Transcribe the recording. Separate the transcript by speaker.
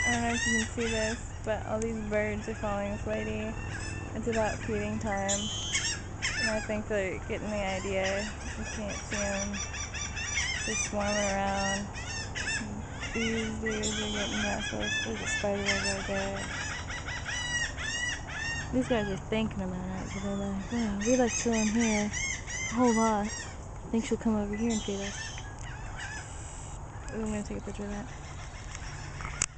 Speaker 1: I don't know if you can see this, but all these birds are following this lady. It's about feeding time, and I think they're getting the idea. You can't see them. They're swarming around. These dudes are getting restless. There's a spider web right there. These guys are thinking about it, but they're like, wow, we like chilling here a whole lot. I think she'll come over here and feed us. Ooh, I'm gonna take a picture of that.